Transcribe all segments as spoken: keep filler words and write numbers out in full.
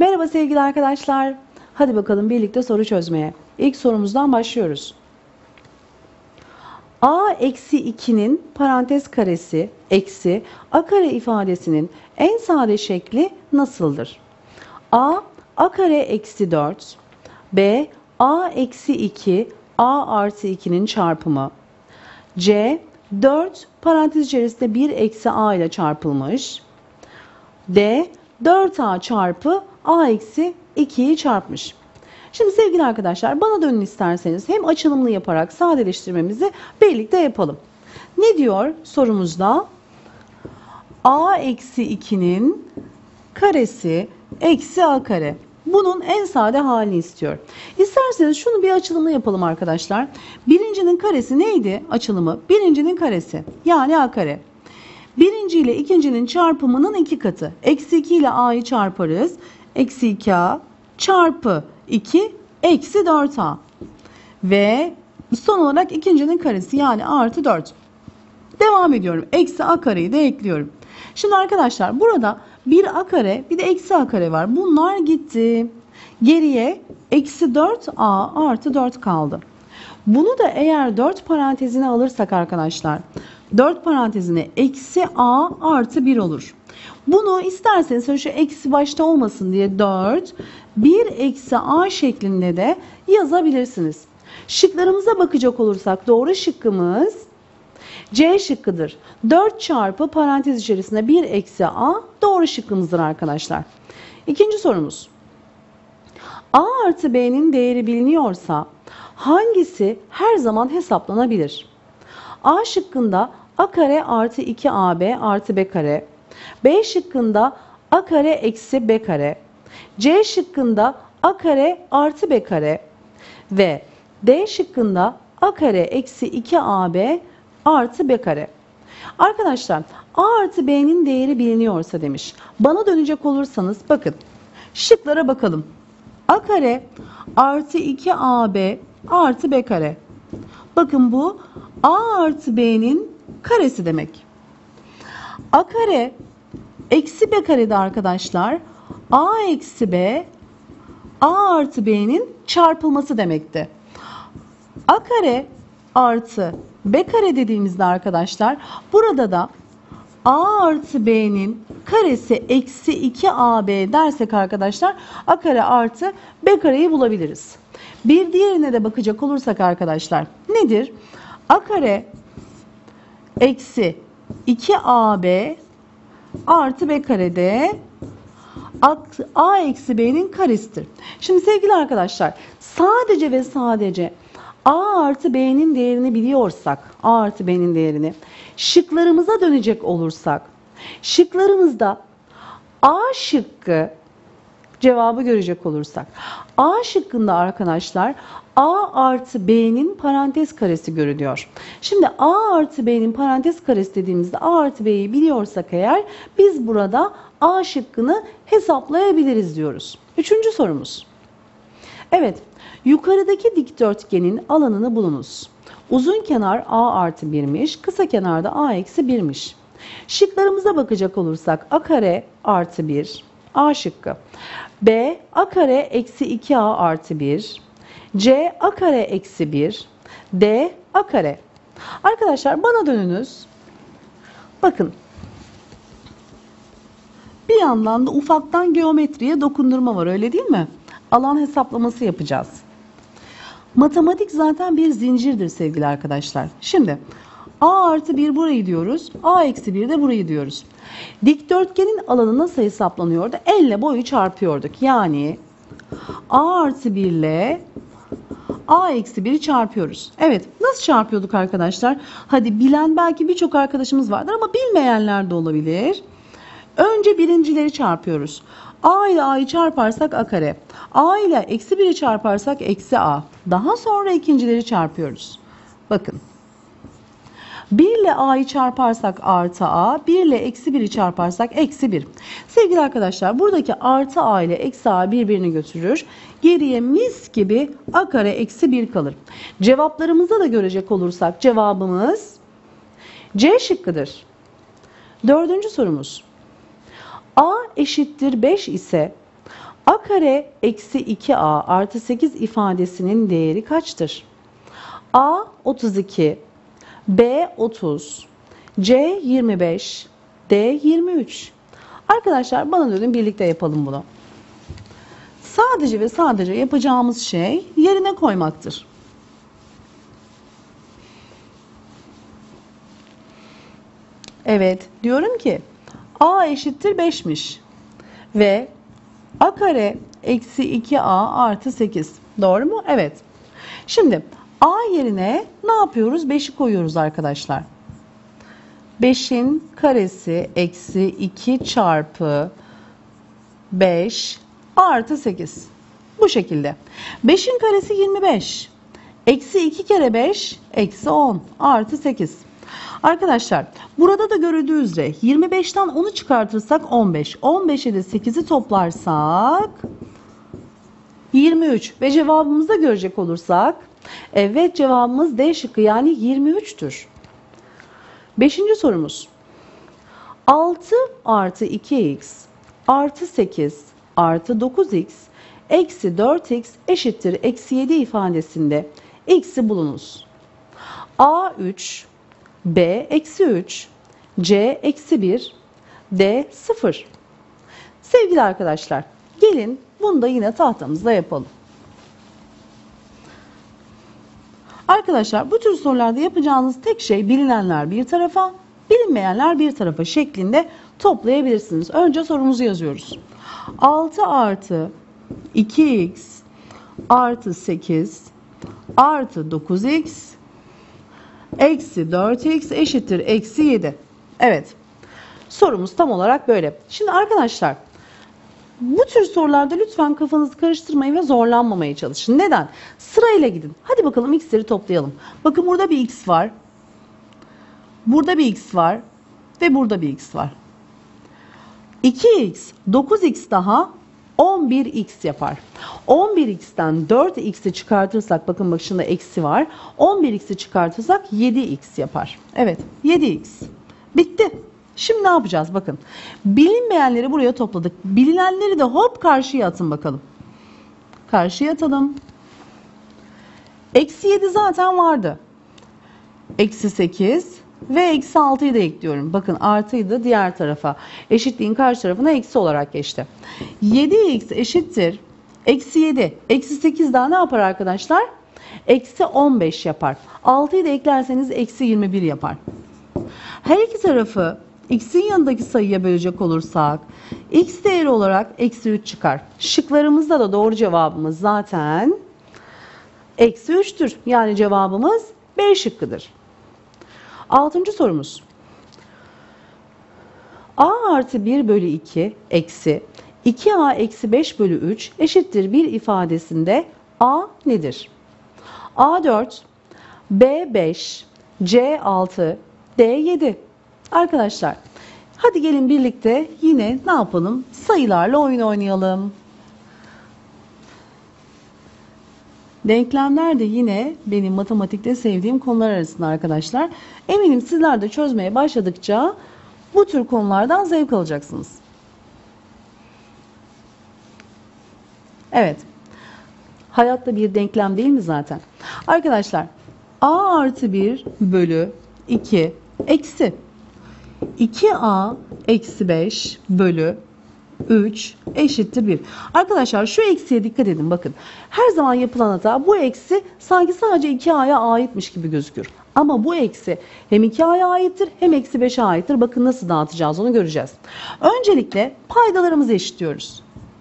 Merhaba sevgili arkadaşlar. Hadi bakalım birlikte soru çözmeye. İlk sorumuzdan başlıyoruz. A eksi iki'nin parantez karesi eksi a kare ifadesinin en sade şekli nasıldır? A, a kare eksi dört. B, a eksi iki, a artı iki'nin çarpımı. C, dört parantez içerisinde bir eksi a ile çarpılmış. D, dört a çarpı a eksi iki'yi çarpmış. Şimdi sevgili arkadaşlar bana dönün isterseniz hem açılımlı yaparak sadeleştirmemizi birlikte yapalım. Ne diyor sorumuzda? A eksi iki'nin karesi eksi a kare. Bunun en sade halini istiyor. İsterseniz şunu bir açılımlı yapalım arkadaşlar. Birincinin karesi neydi açılımı? Birincinin karesi yani a kare. Birinci ile ikincinin çarpımının iki katı. Eksi iki ile a'yı çarparız. Eksi iki a çarpı iki eksi dört a. Ve son olarak ikincinin karesi yani artı dört. Devam ediyorum. Eksi a kareyi de ekliyorum. Şimdi arkadaşlar burada bir a kare bir de eksi a kare var. Bunlar gitti. Geriye eksi dört a artı dört kaldı. Bunu da eğer dört parantezine alırsak arkadaşlar dört parantezine eksi a artı bir olur. Bunu isterseniz şu eksi başta olmasın diye dört bir eksi a şeklinde de yazabilirsiniz. Şıklarımıza bakacak olursak doğru şıkkımız C şıkkıdır. dört çarpı parantez içerisinde bir eksi a doğru şıkkımızdır arkadaşlar. İkinci sorumuz. A artı b'nin değeri biliniyorsa hangisi her zaman hesaplanabilir? A şıkkında a kare artı iki a b artı b kare. B şıkkında a kare eksi b kare. C şıkkında a kare artı b kare. Ve D şıkkında a kare eksi iki a b artı b kare. Arkadaşlar a artı b'nin değeri biliniyorsa demiş. Bana dönecek olursanız bakın şıklara bakalım. A kare artı iki a b artı b kare. Bakın bu a artı b'nin karesi demek. A kare eksi b karede arkadaşlar a eksi b a artı b'nin çarpılması demekti. A kare artı b kare dediğimizde arkadaşlar burada da a artı b'nin karesi eksi iki a b dersek arkadaşlar a kare artı b kareyi bulabiliriz. Bir diğerine de bakacak olursak arkadaşlar nedir? A kare eksi iki a b artı b karede a eksi b'nin karesidir. Şimdi sevgili arkadaşlar sadece ve sadece a artı b'nin değerini biliyorsak, a artı b'nin değerini şıklarımıza dönecek olursak, şıklarımızda a şıkkı cevabı görecek olursak, a şıkkında arkadaşlar a artı b'nin parantez karesi görülüyor. Şimdi a artı b'nin parantez karesi dediğimizde a artı b'yi biliyorsak eğer biz burada a şıkkını hesaplayabiliriz diyoruz. Üçüncü sorumuz. Evet, yukarıdaki dikdörtgenin alanını bulunuz. Uzun kenar a artı bir'miş, kısa kenar da a eksi bir'miş. Şıklarımıza bakacak olursak a kare artı bir, a şıkkı. B, a kare eksi iki a artı bir. C, a kare eksi bir. D, a kare. Arkadaşlar bana dönünüz. Bakın. Bir yandan da ufaktan geometriye dokundurma var öyle değil mi? Alan hesaplaması yapacağız. Matematik zaten bir zincirdir sevgili arkadaşlar. Şimdi a artı bir burayı diyoruz. A eksi bir de burayı diyoruz. Dikdörtgenin alanı nasıl hesaplanıyordu? Elle boyu çarpıyorduk. Yani a artı bir ile a eksi bir'i çarpıyoruz. Evet nasıl çarpıyorduk arkadaşlar? Hadi bilen belki birçok arkadaşımız vardır ama bilmeyenler de olabilir. Önce birincileri çarpıyoruz. A ile a'yı çarparsak a kare. A ile eksi bir'i çarparsak eksi a. Daha sonra ikincileri çarpıyoruz. Bakın. bir ile a'yı çarparsak artı a. bir ile eksi bir'i çarparsak eksi bir. Sevgili arkadaşlar buradaki artı a ile eksi a birbirini götürür. Geriye mis gibi a kare eksi bir kalır. Cevaplarımıza da görecek olursak cevabımız C şıkkıdır. Dördüncü sorumuz. A eşittir beş ise A kare eksi iki a artı sekiz ifadesinin değeri kaçtır? A otuz iki, B otuz, C yirmi beş, D yirmi üç. Arkadaşlar bana dönün, birlikte yapalım bunu. Sadece ve sadece yapacağımız şey yerine koymaktır. Evet, diyorum ki a eşittir beşmiş ve a kare eksi iki a artı sekiz. Doğru mu? Evet. Şimdi a yerine ne yapıyoruz? beşi koyuyoruz arkadaşlar. beşin karesi eksi iki çarpı beş artı sekiz. Bu şekilde. beşin karesi yirmi beş. Eksi iki kere beş eksi on artı sekiz. Arkadaşlar burada da görüldüğü üzere yirmi beşten onu çıkartırsak on beş. on beşe de sekizi toplarsak yirmi üç ve cevabımızı görecek olursak evet, cevabımız D şıkkı, yani yirmi üçtür. Beşinci sorumuz. altı artı iki x artı sekiz artı dokuz x eksi dört x eşittir eksi yedi ifadesinde x'i bulunuz. A üç, B eksi üç, C eksi bir, D sıfır. Sevgili arkadaşlar, gelin bunu da yine tahtamızda yapalım. Arkadaşlar bu tür sorularda yapacağınız tek şey bilinenler bir tarafa, bilinmeyenler bir tarafa şeklinde toplayabilirsiniz. Önce sorumuzu yazıyoruz. altı artı iki x artı sekiz artı dokuz x eksi dört x eşittir eksi yedi. Evet, sorumuz tam olarak böyle. Şimdi arkadaşlar bu tür sorularda lütfen kafanızı karıştırmayın ve zorlanmamaya çalışın. Neden? Sırayla gidin. Hadi bakalım x'leri toplayalım. Bakın burada bir x var. Burada bir x var. Ve burada bir x var. iki x, dokuz x daha on bir x yapar. on bir x'ten dört x'i çıkartırsak, bakın başında eksi var. on bir x'i çıkartırsak yedi x yapar. Evet, yedi x. Bitti. Şimdi ne yapacağız? Bakın. Bilinmeyenleri buraya topladık. Bilinenleri de hop karşıya atın bakalım. Karşıya atalım. Eksi yedi zaten vardı. Eksi sekiz ve eksi altıyı da ekliyorum. Bakın artıydı diğer tarafa. Eşitliğin karşı tarafına eksi olarak geçti. yedi x eşittir eksi yedi. Eksi sekiz daha ne yapar arkadaşlar? Eksi on beş yapar. altıyı da eklerseniz eksi yirmi bir yapar. Her iki tarafı x'in yanındaki sayıya bölecek olursak x değeri olarak eksi üç çıkar. Şıklarımızda da doğru cevabımız zaten eksi üçtür. Yani cevabımız B şıkkıdır. Altıncı sorumuz. A artı bir bölü iki eksi iki a eksi beş bölü üç eşittir bir ifadesinde a nedir? A dört, B beş, C altı, D yedi. Arkadaşlar hadi gelin birlikte yine ne yapalım? Sayılarla oyun oynayalım. Denklemler de yine benim matematikte sevdiğim konular arasında arkadaşlar. Eminim sizler de çözmeye başladıkça bu tür konulardan zevk alacaksınız. Evet. Hayatta bir denklem değil mi zaten? Arkadaşlar a artı bir bölü iki eksi iki a eksi beş bölü üç eşittir bir. Arkadaşlar şu eksiye dikkat edin, bakın. Her zaman yapılan hata, bu eksi sanki sadece iki a'ya aitmiş gibi gözükür. Ama bu eksi hem iki a'ya aittir hem eksi beşe aittir. Bakın nasıl dağıtacağız onu göreceğiz. Öncelikle paydalarımızı eşitliyoruz.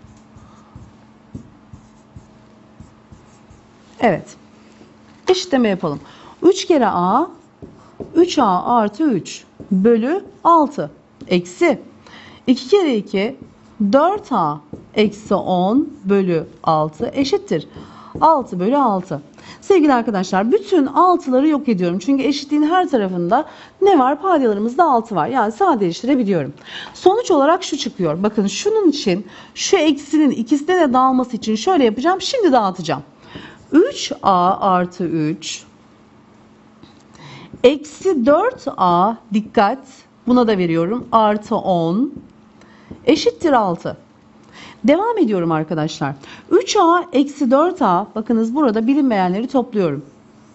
Evet. Eşitleme yapalım. üç kere a, üç a artı üç bölü altı eksi iki kere iki, dört a eksi on bölü altı eşittir altı bölü altı. Sevgili arkadaşlar bütün altıları yok ediyorum. Çünkü eşitliğin her tarafında ne var? Paydalarımızda altı var. Yani sadeleştirebiliyorum. Sonuç olarak şu çıkıyor. Bakın şunun için şu eksinin ikisine de dağılması için şöyle yapacağım. Şimdi dağıtacağım. üç a artı üç eksi dört a, dikkat, buna da veriyorum, artı on eşittir altı. Devam ediyorum arkadaşlar. üç a eksi dört a, bakınız burada bilinmeyenleri topluyorum.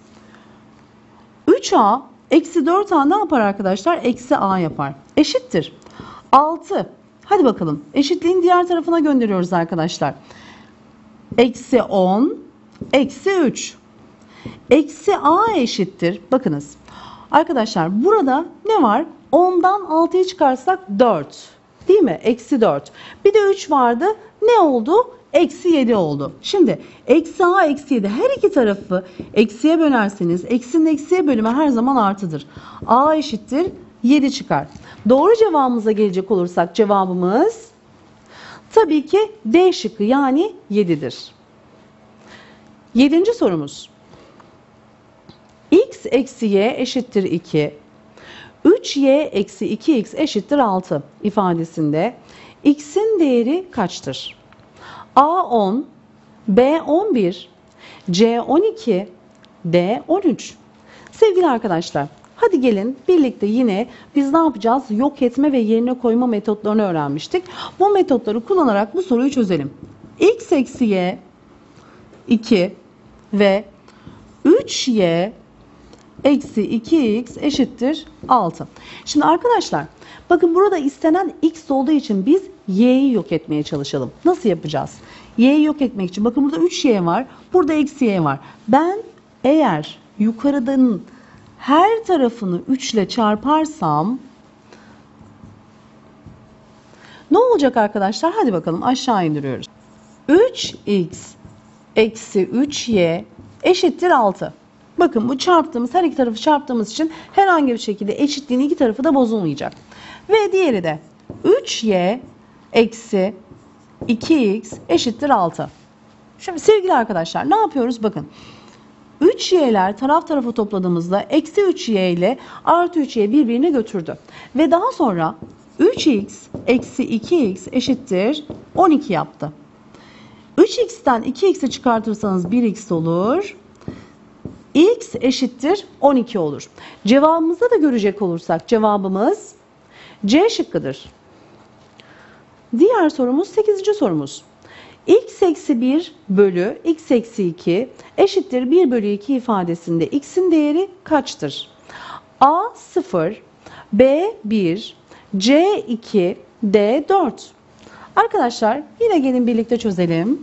üç a eksi dört a ne yapar arkadaşlar? Eksi a yapar. Eşittir. altı. Hadi bakalım. Eşitliğin diğer tarafına gönderiyoruz arkadaşlar. Eksi on. Eksi üç. Eksi a eşittir. Bakınız. Arkadaşlar burada ne var? ondan altıyı çıkarsak dört. Değil mi? Eksi dört. Bir de üç vardı. Ne oldu? Eksi yedi oldu. Şimdi eksi a eksi yedi, her iki tarafı eksiye bölerseniz eksinin eksiye bölümü her zaman artıdır. A eşittir yedi çıkar. Doğru cevabımıza gelecek olursak cevabımız tabii ki D şıkkı, yani yedidir. Yedinci sorumuz. X eksi y eşittir iki. üç y eksi iki x eşittir altı ifadesinde x'in değeri kaçtır? A on, B on bir, C on iki, D on üç. Sevgili arkadaşlar, hadi gelin birlikte yine biz ne yapacağız? Yok etme ve yerine koyma metotlarını öğrenmiştik. Bu metotları kullanarak bu soruyu çözelim. X eksi y iki ve üç y eksi iki x eşittir altı. Şimdi arkadaşlar bakın burada istenen x olduğu için biz y'yi yok etmeye çalışalım. Nasıl yapacağız? Y'yi yok etmek için bakın burada üç y var. Burada eksi y var. Ben eğer yukarıdan her tarafını üç ile çarparsam ne olacak arkadaşlar? Hadi bakalım aşağı indiriyoruz. üç x eksi üç y eşittir altı. Bakın bu çarptığımız, her iki tarafı çarptığımız için herhangi bir şekilde eşitliğin iki tarafı da bozulmayacak. Ve diğeri de üç y eksi iki x eşittir altı. Şimdi sevgili arkadaşlar ne yapıyoruz? Bakın üç y'ler taraf tarafa topladığımızda eksi üç y ile artı üç y birbirine götürdü. Ve daha sonra üç x eksi iki x eşittir on iki yaptı. üç x'ten iki x'i çıkartırsanız bir x olur. X eşittir on iki olur. Cevabımızda da görecek olursak cevabımız C şıkkıdır. Diğer sorumuz sekizinci sorumuz. X eksi bir bölü x eksi iki eşittir bir bölü iki ifadesinde x'in değeri kaçtır? A sıfır, B bir, C iki, D dört. Arkadaşlar yine gelin birlikte çözelim.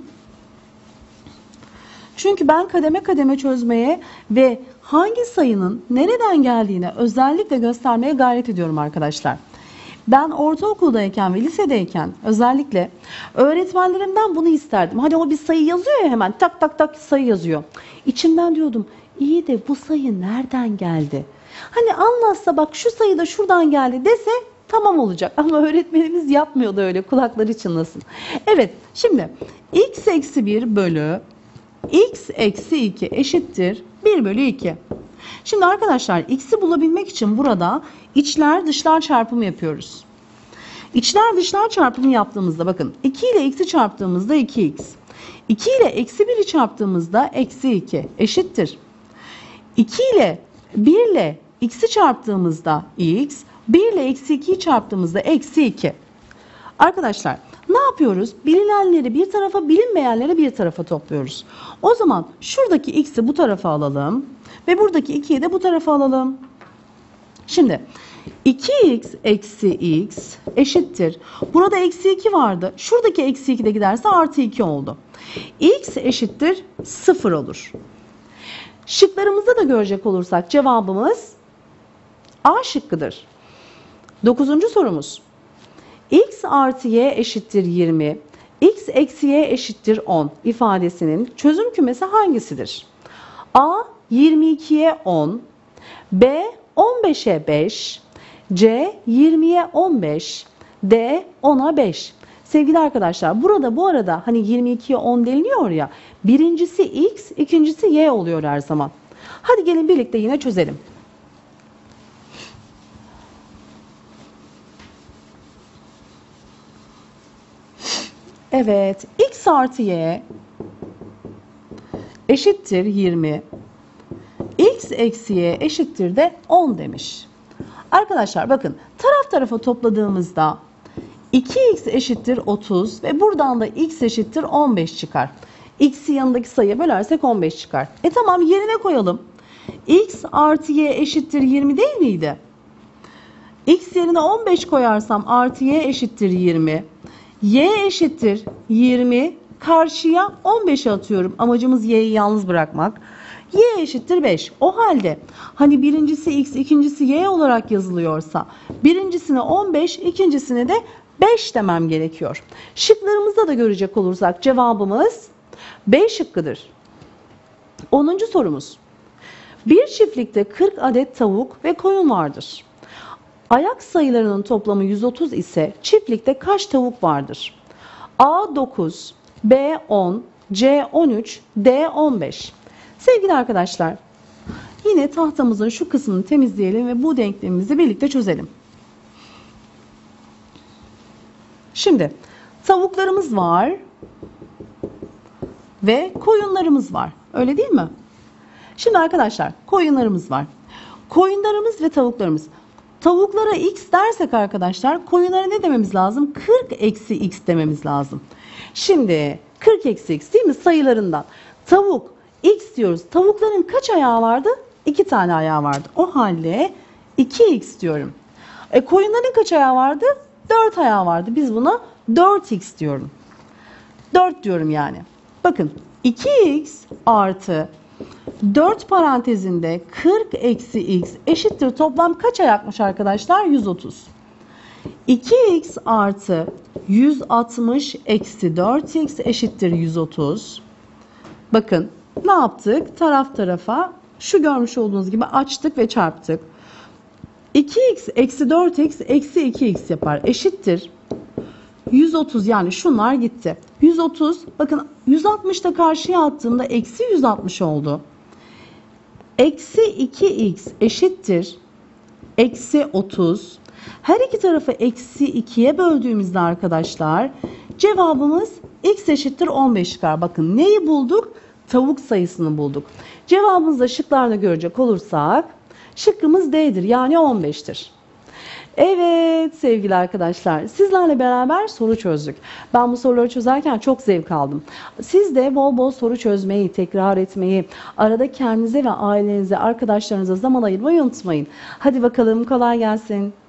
Çünkü ben kademe kademe çözmeye ve hangi sayının nereden geldiğine özellikle göstermeye gayret ediyorum arkadaşlar. Ben ortaokuldayken ve lisedeyken özellikle öğretmenlerimden bunu isterdim. Hani o bir sayı yazıyor ya, hemen tak tak tak sayı yazıyor. İçimden diyordum, iyi de bu sayı nereden geldi? Hani anlatsa bak şu sayı da şuradan geldi dese tamam olacak. Ama öğretmenimiz yapmıyordu öyle, kulakları çınlasın. Evet, şimdi x eksi bir bölü x eksi iki eşittir bir bölü iki. Şimdi arkadaşlar x'i bulabilmek için burada içler dışlar çarpımı yapıyoruz. İçler dışlar çarpımı yaptığımızda bakın iki ile x'i çarptığımızda iki x. iki ile eksi bir'i çarptığımızda eksi iki eşittir. iki ile bir ile x'i çarptığımızda x, bir ile eksi ikiyi çarptığımızda eksi iki. Arkadaşlar ne yapıyoruz? Bilinenleri bir tarafa, bilinmeyenleri bir tarafa topluyoruz. O zaman şuradaki x'i bu tarafa alalım ve buradaki ikiyi de bu tarafa alalım. Şimdi iki x eksi x eşittir. Burada eksi iki vardı. Şuradaki eksi iki de giderse artı iki oldu. X eşittir sıfır olur. Şıklarımızda da görecek olursak cevabımız A şıkkıdır. Dokuzuncu sorumuz. X artı y eşittir yirmi, x eksi y eşittir on ifadesinin çözüm kümesi hangisidir? A yirmi ikiye on, B on beşe beş, C yirmiye on beş, D ona beş. Sevgili arkadaşlar burada bu arada hani yirmi ikiye on deniliyor ya, birincisi x, ikincisi y oluyor her zaman. Hadi gelin birlikte yine çözelim. Evet, x artı y eşittir yirmi, x eksi y eşittir de on demiş. Arkadaşlar bakın taraf tarafa topladığımızda iki x eşittir otuz ve buradan da x eşittir on beş çıkar. X'i yanındaki sayıya bölersek on beş çıkar. E tamam, yerine koyalım. X artı y eşittir yirmi değil miydi? X yerine on beş koyarsam artı y eşittir yirmi. Y eşittir yirmi. Karşıya on beşi atıyorum. Amacımız y'yi yalnız bırakmak. Y eşittir beş. O halde hani birincisi x, ikincisi y olarak yazılıyorsa birincisine on beş, ikincisine de beş demem gerekiyor. Şıklarımızda da görecek olursak cevabımız B şıkkıdır. onuncu sorumuz. Bir çiftlikte kırk adet tavuk ve koyun vardır. Ayak sayılarının toplamı yüz otuz ise çiftlikte kaç tavuk vardır? A dokuz, B on, C on üç, D on beş. Sevgili arkadaşlar, yine tahtamızın şu kısmını temizleyelim ve bu denklemimizi birlikte çözelim. Şimdi tavuklarımız var ve koyunlarımız var. Öyle değil mi? Şimdi arkadaşlar, koyunlarımız var. Koyunlarımız ve tavuklarımız. Tavuklara x dersek arkadaşlar, koyunlara ne dememiz lazım? kırk eksi x dememiz lazım. Şimdi kırk eksi x değil mi? Sayılarından. Tavuk x diyoruz. Tavukların kaç ayağı vardı? iki tane ayağı vardı. O halde iki x diyorum. E, koyunların kaç ayağı vardı? dört ayağı vardı. Biz buna dört x diyorum. dört diyorum yani. Bakın iki x artı dört parantezinde kırk eksi x eşittir toplam kaç ayakmış arkadaşlar? yüz otuz. iki x artı yüz altmış eksi dört x eşittir yüz otuz. Bakın ne yaptık? Taraf tarafa şu görmüş olduğunuz gibi açtık ve çarptık. iki x eksi dört x eksi iki x yapar. Eşittir yüz otuz, yani şunlar gitti. yüz otuz, bakın yüz altmış da karşıya attığımda eksi yüz altmış oldu. Eksi iki x eşittir eksi otuz. Her iki tarafı eksi ikiye böldüğümüzde arkadaşlar cevabımız x eşittir on beş çıkar. Bakın neyi bulduk? Tavuk sayısını bulduk. Cevabımızı da şıklarda görecek olursak şıkkımız D'dir, yani on beştir. Evet sevgili arkadaşlar, sizlerle beraber soru çözdük. Ben bu soruları çözerken çok zevk aldım. Siz de bol bol soru çözmeyi, tekrar etmeyi, arada kendinize ve ailenize, arkadaşlarınıza zaman ayırmayı unutmayın. Hadi bakalım, kolay gelsin.